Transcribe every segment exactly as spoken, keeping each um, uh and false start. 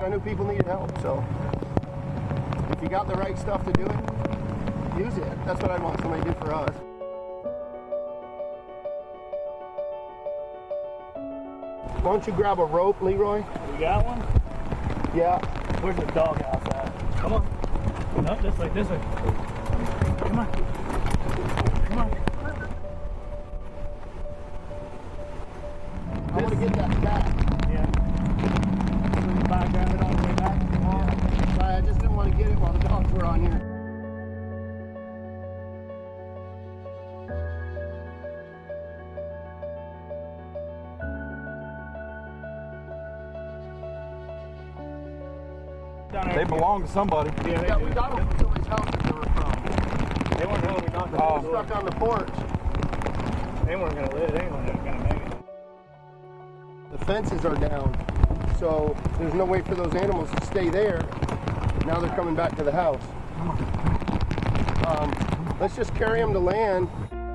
I knew people needed help, so if you got the right stuff to do it, use it. That's what I want somebody to do for us. Why don't you grab a rope, LeRoy? You got one? Yeah. Where's the doghouse at? Come on. No, this way, this way. Come on. Come on. I want to get that back. Yeah. So you buy, grab it on the way back? Yeah. Sorry, I just didn't want to get it while the dogs were on here. They belong to somebody. Yeah, they yeah we got them from somebody's house that they were from. They weren't home, we knocked them oh. off. Stuck on the porch. They weren't going to live, they weren't going to make it. The fences are down, so there's no way for those animals to stay there. Now they're coming back to the house. Um, let's just carry them to land.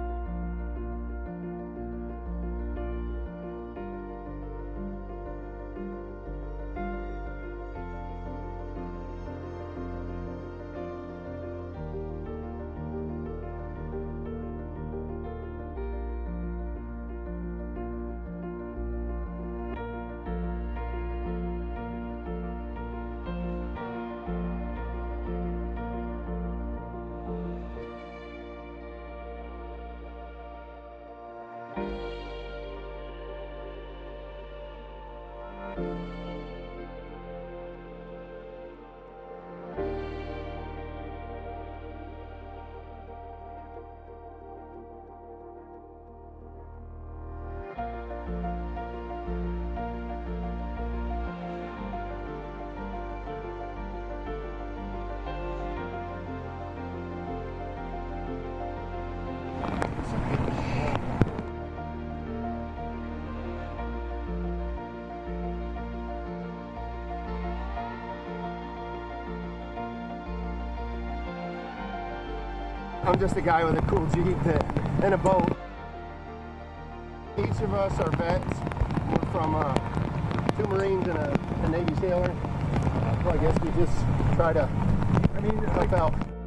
I'm just a guy with a cool Jeep that, and a boat. Each of us are vets. We're from uh, two Marines and a, a Navy sailor. So I guess we just try to I mean, help out.